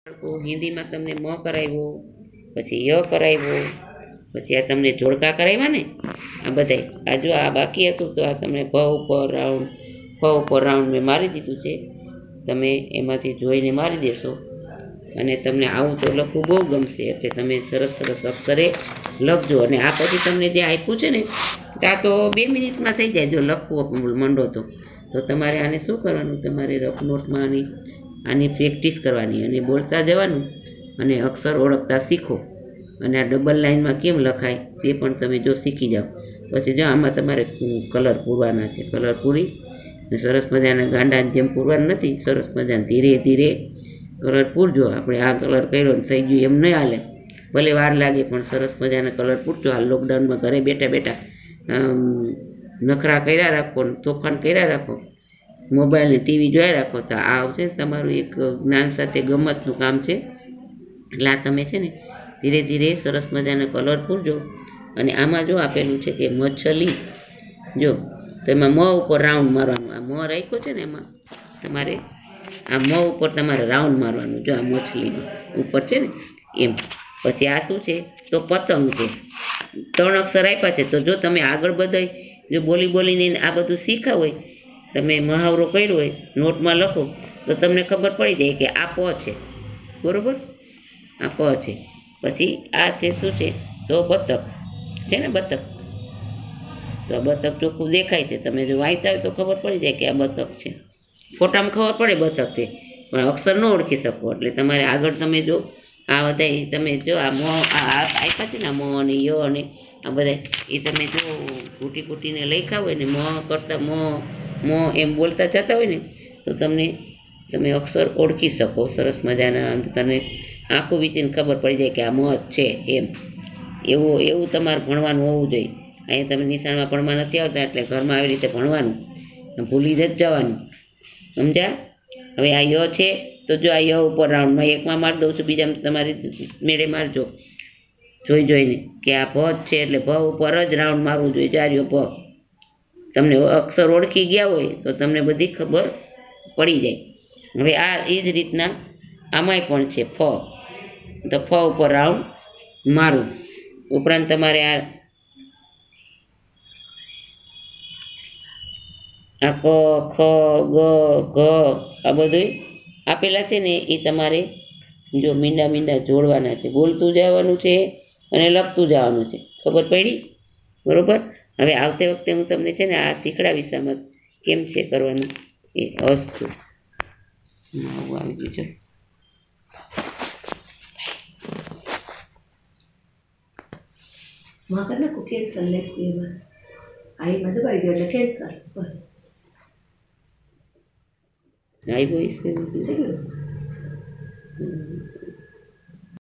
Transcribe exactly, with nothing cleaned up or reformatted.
હિન્દીમાં તમને મ કરાવ્યો, પછી ય કરાવ્યો, પછી આ તમને જોડકા કરાવ્યા ને આ બધા. આ જો આ બાકી હતું તો આ તમને ભ ઉપર રાઉન્ડ ફ ઉપર રાઉન્ડ મેં મારી દીધું છે. તમે એમાંથી જોઈને મારી દેશો અને તમને આવું તો લખવું બહુ ગમશે. એટલે તમે સરસ સરસ અક્ષરે લખજો. અને આ પછી તમને જે આપ્યું છે ને ત્યાં તો બે મિનિટમાં થઈ જાય જો લખવું મંડો તો તો તમારે આને શું કરવાનું, તમારે રફ નોટમાં આની આની પ્રેક્ટિસ કરવાની અને બોલતા જવાનું અને અક્ષર ઓળખતા શીખો. અને આ ડબલ લાઇનમાં કેમ લખાય તે પણ તમે જો શીખી જાઓ. પછી જો આમાં તમારે કલર પૂરવાના છે. કલર પૂરી અને સરસ મજાના ગાંડાની જેમ પૂરવાનું નથી, સરસ મજાને ધીરે ધીરે કલર પૂરજો. આપણે આ કલર કર્યો ને થઈ ગયું એમ નહીં હાલે, ભલે વાર લાગે પણ સરસ મજાના કલર પૂરજો. આ લોકડાઉનમાં ઘરે બેઠા બેઠા નખરા કર્યા રાખો ને તોફાન કર્યા રાખો, મોબાઈલ ને ટીવી જોયા રાખો તો આ આવશે તમારું એક જ્ઞાન સાથે ગમતનું કામ છે. એટલે આ તમે છે ને ધીરે ધીરે સરસ મજાના કલર પૂરજો. અને આમાં જો આપેલું છે કે મછલી, જો તો એમાં મ ઉપર રાઉન્ડ મારવાનું. આ મ રાખ્યો છે ને એમાં તમારે આ મ ઉપર તમારે રાઉન્ડ મારવાનું. જો આ મછલીમાં ઉપર છે ને એમ. પછી આ શું છે તો પતંગ છે. ત્રણ અક્ષર આપ્યા છે તો જો તમે આગળ બધાય જો બોલી બોલીને આ બધું શીખ્યા હોય, તમે મહાવરો કર્યો હોય, નોટમાં લખો તો તમને ખબર પડી જાય કે આ પ છે, બરાબર, આ પ છે. પછી આ છે શું છે તો બતક છે ને, બતક. તો આ બતક ચોખ્ખું દેખાય છે, તમે જો વાંચતા હોય તો ખબર પડી જાય કે આ બતક છે. ફોટામાં ખબર પડે બતક છે પણ અક્ષર ન ઓળખી શકો. એટલે તમારે આગળ તમે જો આ બધા તમે જો આ મો આ આપ્યા છે ને આ મો અને ય અને આ બધા એ તમે જો કૂટી કૂટીને લખ્યા હોય ને મ કરતાં મો મો એમ બોલતા જતા હોય ને તો તમને તમે અક્ષર ઓળખી શકો સરસ મજાના. તને આંખું વીંચીને ખબર પડી જાય કે આ મ છે એમ. એવું એવું તમારે ભણવાનું હોવું જોઈએ. અહીંયા તમે નિશાળમાં ભણવા નથી આવતા એટલે ઘરમાં આવી રીતે ભણવાનું, ભૂલી જ જવાનું, સમજ્યા? હવે આ ય છે તો જો આ ય ઉપર રાઉન્ડમાં એકમાં મારી દઉં છું, બીજામાં તમારી મેળે મારજો જોઈ જોઈને કે આ ભ જ છે એટલે ભ ઉપર જ રાઉન્ડ મારવું જોઈએ. જાર્યો ભ તમને અક્ષર ઓળખી ગયા હોય તો તમને બધી ખબર પડી જાય. હવે આ એ જ રીતના આમાંય પણ છે ફ, તો ફ ઉપર રાઉન્ડ મારું. ઉપરાંત તમારે આ આ ક ખ ગ ઘ આ બધું આપેલા છે ને એ તમારે જો મીંડા મીંડા જોડવાના છે, બોલતું જવાનું છે અને લખતું જવાનું છે. ખબર પડી? બરાબર. હવે આવતી વખતે હું તમને છે ને આ શીખડાવીશ આમાં કેમ છે કરવાનું એ. અસ્તુ આવું આવી ગયું છે. માં કર નાખું કેન્સર લખ્યું એમાં આઈમાં દબાઈ ગયો એટલે કેન્સર બસ આવી હોય છે. થઈ ગયું.